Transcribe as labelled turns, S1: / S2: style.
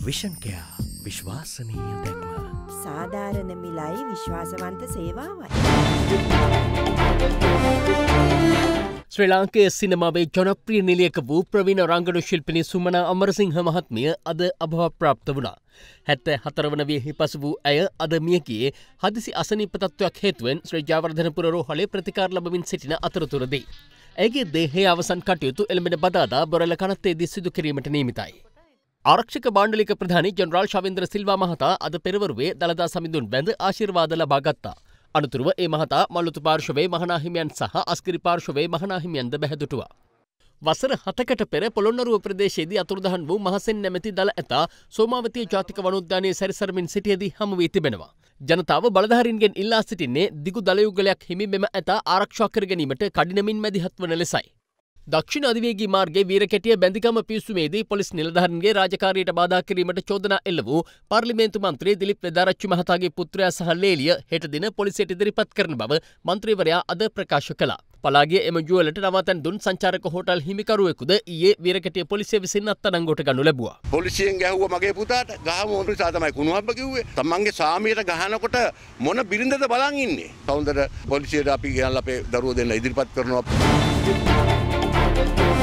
S1: Vision care විශ්වාසනීය දැක්ම.
S2: සාධාරණ මිලයි විශ්වාසවන්ත සේවාවයි.
S3: ශ්‍රී ලාංකේය සිනමාවේ ජනප්‍රිය නිලියක වූ ප්‍රවීණ රංගන ශිල්පිනී සුමනා අමරසිංහ මහත්මිය අද අභාවප්‍රාප්ත වුණා. 74 වන වියෙහි පසු වූ ඇය අද මිය ගියේ හදිසි අසනීප තත්ත්වයක් හේතුවෙන් ශ්‍රී ජයවර්ධනපුර රෝහලේ ප්‍රතිකාර ලබමින් සිටින අතරතුරදී. ඇයගේ දේහයේ අවසන් කටයුතු එළඹෙන බදාදා බොරැල්ල කනත්තේදී සිදු කිරීමට නියමිතයි. ආරක්ෂක මාණ්ඩලික ප්‍රධානී ජනරාල් ශවේන්ද්‍ර සිල්වා මහතා අද පෙරවරුවේ දළදා සමිඳුන් බැඳ ආශිර්වාද ලබා ගත්තා. අනතුරුව ඒ මහතා මල්ලුතු පාර්ශවයේ මහනාහිමියන් සහ අස්කිරි පාර්ශවයේ මහනාහිමියන්ද බැහැදුටුවා. වසර 7කට පෙර පොළොන්නරුව ප්‍රදේශයේදී අතුරුදහන් වූ මහසෙන් නැමැති දළ ඇතා සෝමාවතී ජාතික වනෝද්‍යානයේ සැරිසරමින් සිටියදී හමු වී තිබෙනවා. ජනතාව බලධාරීන්ගෙන් ඉල්ලා සිටින්නේ දිගු දලයුගලයක් හිමි මෙම ඇතා ආරක්ෂා කර ගැනීමට කඩිනමින් මැදිහත් වන ලෙසයි. දක්ෂිණ අධිවේගී මාර්ගයේ වීරකැටිය බැඳිගම පිස්සුමේදී පොලිස් නිලධාරීන්ගේ රාජකාරියට බාධා කිරීමට චෝදනා එල්ල වූ පාර්ලිමේන්තු මන්ත්‍රී දිලිප් වෙදාරච්චි මහතාගේ පුත්‍රයා සහ ලේලිය හෙට දින පොලිසියට ඉදිරිපත් කරන බව මන්ත්‍රීවරයා අද ප්‍රකාශ කළා. පලාගිය එම ජුවලට නවාතැන් දුන් සංචාරක හෝටල් හිමිකරුවෙකුද ඊයේ වීරකැටිය පොලිසිය විසින් අත්අඩංගුවට ගනු ලැබුවා.
S4: පොලිසියෙන් ගැහුවා මගේ පුතාට ගහම නිසා තමයි කුණුහරුප කිව්වේ. තමන්ගේ සාමියට ගහනකොට මොන බිරිඳද බලන් ඉන්නේ. කවුන්දර පොලිසියට අපි ගෙනල්ලා අපේ දරුවෝ දෙන්න ඉදිරිපත් කරනවා.